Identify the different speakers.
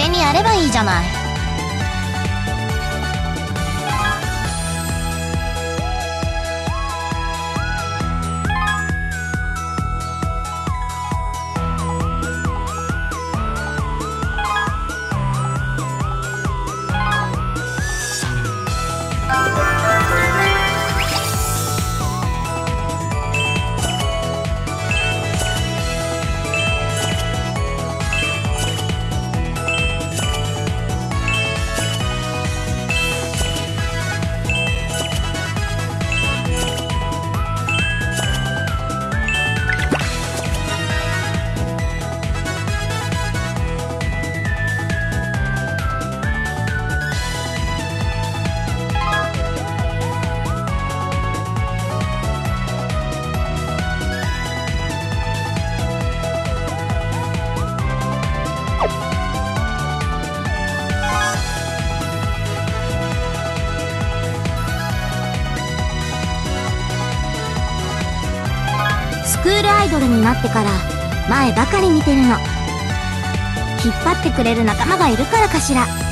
Speaker 1: 手にやればいいじゃない。スクールアイドルになってから前ばかり見てるの。引っ張ってくれる仲間がいるからかしら。